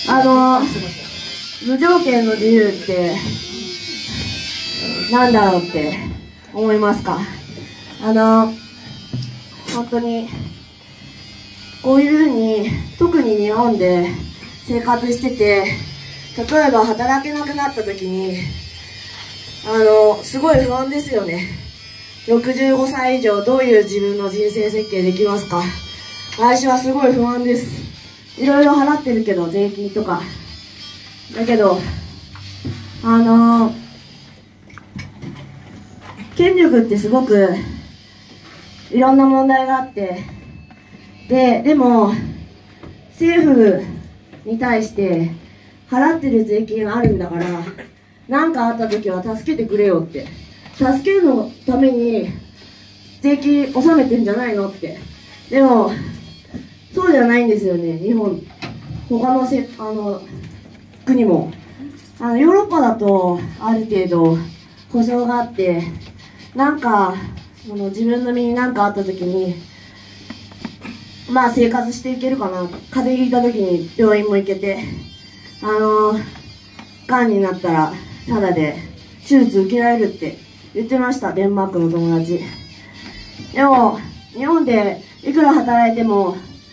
無条件の自由ってなんだろうって思いますか？本当にこういうふうに特に日本で生活してて、例えば働けなくなった時にすごい不安ですよね。65歳以上どういう自分の人生設計できますか？私はすごい不安です。いろいろ払ってるけど、税金とかだけど権力ってすごくいろんな問題があって、でも政府に対して払ってる税金があるんだから、何かあった時は助けてくれよって、助けるのために税金納めてんじゃないのって。でもそうじゃないんですよね、日本。他の国もヨーロッパだとある程度保障があって、なんか自分の身に何かあった時にまあ生活していけるかな。風邪ひいた時に病院も行けて、がんになったらタダで手術受けられるって言ってました、デンマークの友達。でも日本でいくら働いても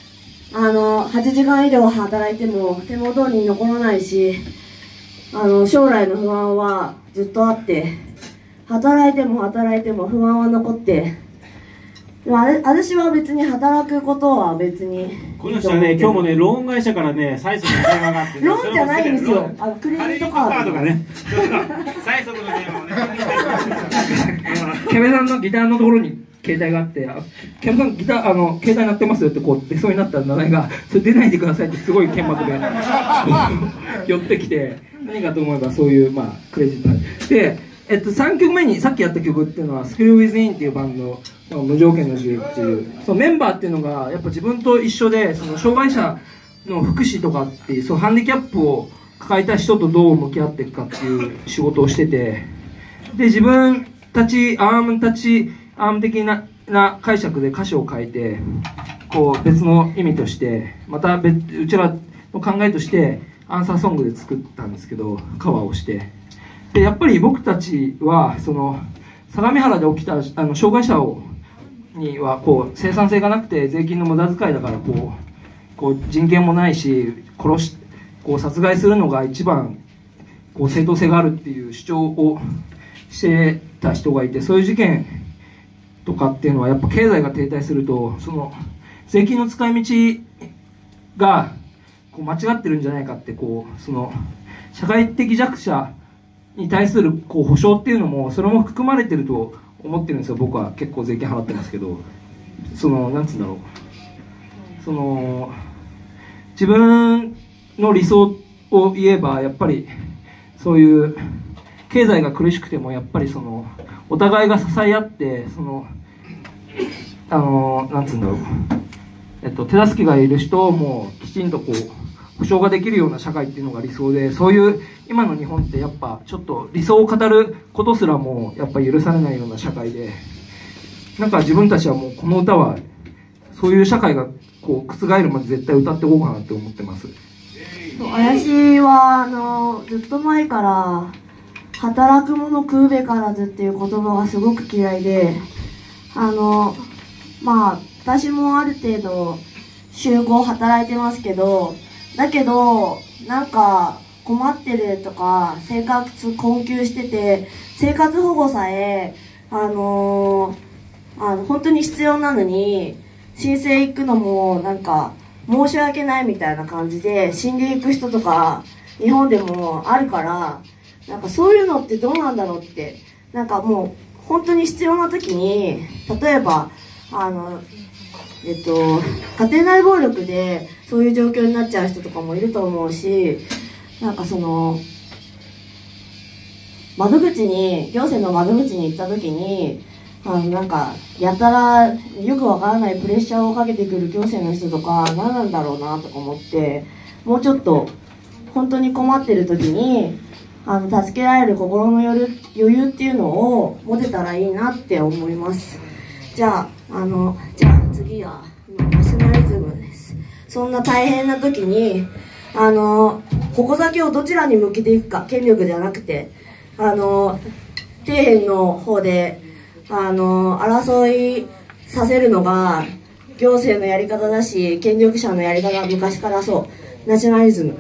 8時間以上働いても手元に残らないし、将来の不安はずっとあって、働いても働いても不安は残って、私は別に働くことは別に。 この人はね、今日もね、ローン会社からね、催促の電話があって、ね、 ローンじゃないんですよ、クレジットカードがね、催促の電話をね、 ケメさんのギターのところに携帯があって、ケメさんギター携帯鳴ってますよってこう出そうになったら、七重がそれ出ないでくださいってすごい剣幕で寄ってきて、何かと思えばそういうまあクレジットで。3曲目にさっきやった曲っていうのは「スクリュー・ウィズ・イン」っていうバンドの「無条件の自由」っていう、そのメンバーっていうのがやっぱ自分と一緒で、その障害者の福祉とかっていう、そのハンディキャップを抱えた人とどう向き合っていくかっていう仕事をしてて、で自分たちアーム的な解釈で歌詞を変えて、こう別の意味としてまたうちらの考えとしてアンサーソングで作ったんですけど、カバーをして。でやっぱり僕たちはその相模原で起きた障害者にはこう生産性がなくて税金の無駄遣いだからこう人権もないしこう殺害するのが一番こう正当性があるっていう主張をしてた人がいて、そういう事件とかっていうのはやっぱ経済が停滞するとその税金の使い道がこう間違ってるんじゃないかって、こうその社会的弱者に対するこう保障っていうのもそれも含まれてると思ってるんですよ。僕は結構税金払ってますけど、そのなんつうんだろう、その自分の理想を言えばやっぱりそういう経済が苦しくてもやっぱりそのお互いが支え合って、そのなんつうんだろう、手助けがいる人をもうきちんとこう保障ができるような社会っていうのが理想で、そういう今の日本ってやっぱちょっと理想を語ることすらもやっぱ許されないような社会で、なんか自分たちはもうこの歌はそういう社会がこう覆るまで絶対歌っていこうかなって思ってます。 私はずっと前から働く者食うべからずっていう言葉がすごく嫌いで、まあ私もある程度週5働いてますけど、だけどなんか困ってるとか生活困窮してて生活保護さえ本当に必要なのに申請行くのもなんか申し訳ないみたいな感じで死んでいく人とか日本でもあるから、なんかそういうのってどうなんだろうって、なんかもう本当に必要な時に例えば家庭内暴力でそういう状況になっちゃう人とかもいると思うし、なんかその行政の窓口に行った時になんかやたらよくわからないプレッシャーをかけてくる行政の人とか何なんだろうなとか思って、もうちょっと本当に困ってる時に助けられる心の余裕っていうのを持てたらいいなって思います。じゃあ次はナショナリズムです。そんな大変な時に矛先をどちらに向けていくか、権力じゃなくて底辺の方で争いさせるのが行政のやり方だし、権力者のやり方は昔からそう、ナショナリズム。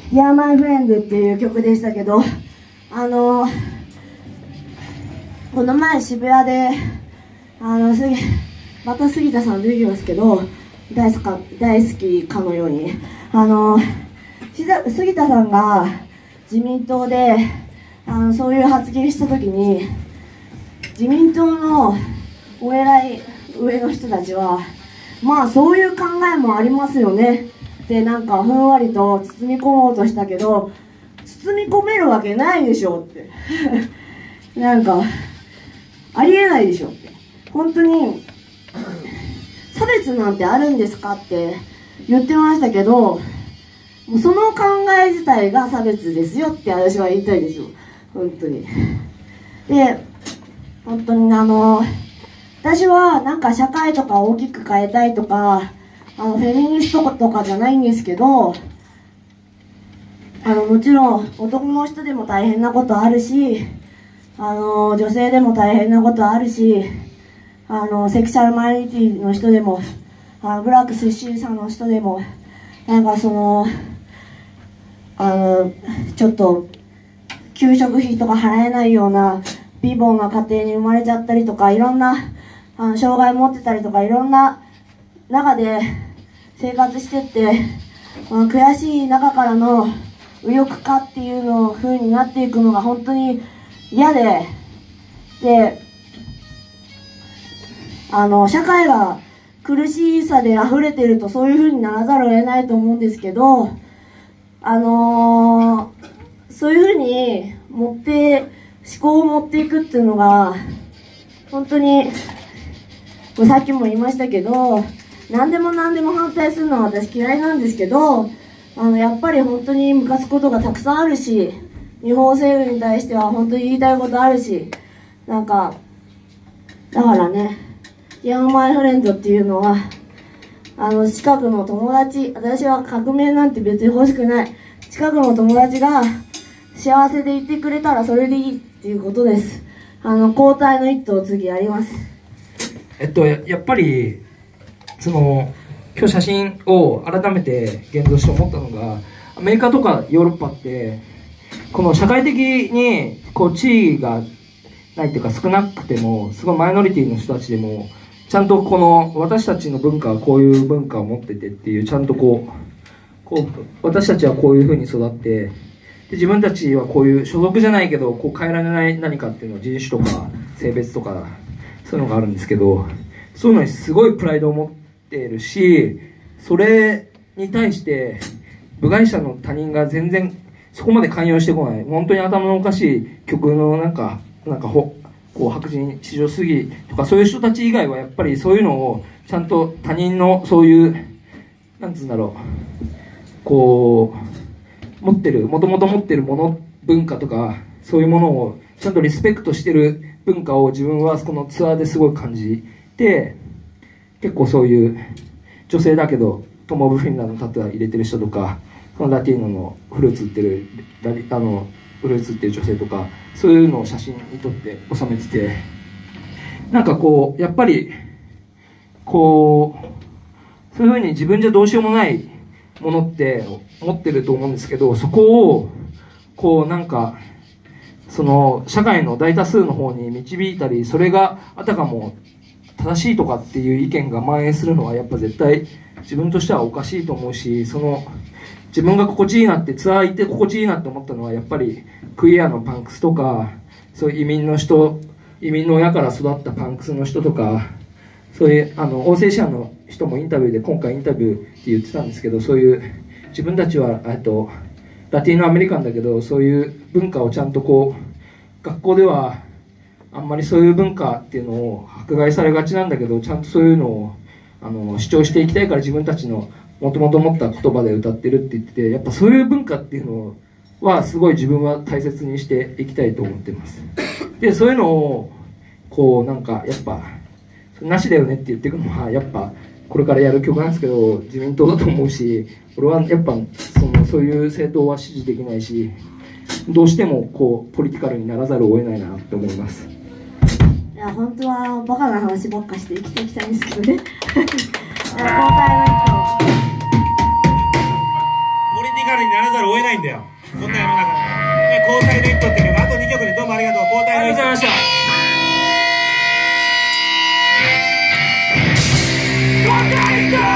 Dear My Friend っていう曲でしたけど、この前渋谷でまた杉田さん出てきますけど、大好きかのように杉田さんが自民党でそういう発言した時に、自民党のお偉い上の人たちはまあそういう考えもありますよねってなんかふんわりと包み込もうとしたけど、包み込めるわけないでしょってなんかありえないでしょって、本当に差別なんてあるんですかって言ってましたけど、もうその考え自体が差別ですよって私は言いたいですよ、本当に。で、本当に私はなんか社会とか大きく変えたいとかフェミニストとかじゃないんですけど、もちろん男の人でも大変なことあるし、女性でも大変なことあるし、セクシャルマイノリティの人でもブラック出身者の人でもなんかちょっと給食費とか払えないような貧乏な家庭に生まれちゃったりとか、いろんな障害持ってたりとか、いろんな中で生活してって、悔しい中からの右翼化っていうの風になっていくのが本当に嫌で、社会が苦しさで溢れてるとそういう風にならざるを得ないと思うんですけど、そういう風に思考を持っていくっていうのが本当にさっきも言いましたけど、何でも反対するのは私嫌いなんですけど、やっぱり本当にムカつくことがたくさんあるし、日本政府に対しては本当に言いたいことあるし、なんかだからね、Dear My Friendっていうのは近くの友達、私は革命なんて別に欲しくない、近くの友達が幸せでいてくれたらそれでいいっていうことです。交代の一途を次やります。 やっぱり今日写真を改めて現像して思ったのが、アメリカとかヨーロッパってこの社会的に地位がないというか少なくてもすごいマイノリティの人たちでもちゃんと私たちの文化はこういう文化を持っててっていう、ちゃんと私たちはこういうふうに育って、で自分たちはこういう所属じゃないけど変えられない何かっていうのは人種とか性別とかそういうのがあるんですけど、そういうのにすごいプライドを持っているし、それに対して部外者の他人が全然そこまで関与してこない、本当に頭のおかしい曲の白人至上主義とかそういう人たち以外はやっぱりそういうのをちゃんと他人のそういうなんつうんだろう、もともと持ってるもの、文化とかそういうものをちゃんとリスペクトしてる文化を自分はこのツアーですごい感じて、結構そういう女性だけどトモ・ブ・フィンラーのタトゥー入れてる人とか、このラティーノのフルーツ売ってる女性とか、そういうのを写真に撮って収めてて、なんかやっぱりそういうふうに自分じゃどうしようもないものって持ってると思うんですけど、そこをなんか社会の大多数の方に導いたり、それがあたかも正しいとかっていう意見が蔓延するのはやっぱ絶対自分としてはおかしいと思うし、自分が心地いいなってツアー行って心地いいなって思ったのはやっぱりクイアのパンクスとか、そういう移民の親から育ったパンクスの人とか、そういう欧勢シアの人も今回インタビューって言ってたんですけど、そういう自分たちはラティーノアメリカンだけどそういう文化をちゃんと学校ではあんまりそういう文化っていうのを迫害されがちなんだけど、ちゃんとそういうのを主張していきたいから自分たちのもともと持った言葉で歌ってるって言ってて、やっぱそういう文化っていうのはすごい自分は大切にしていきたいと思ってます。でそういうのをなんかやっぱなしだよねって言っていくのはやっぱこれからやる曲なんですけど、自民党だと思うし、俺はやっぱそういう政党は支持できないし、どうしてもポリティカルにならざるを得ないなって思います。 いや本当はバカな話ばっかして生きていきたいんですけどね。交代の人カルにならざるを得ないんだよ、こんな世の中ね。交代の一歩って曲、あと2曲でどうもありがとう。交代の一歩、ありがとうございました。交代だ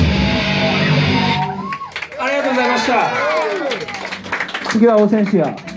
次はオセンシア。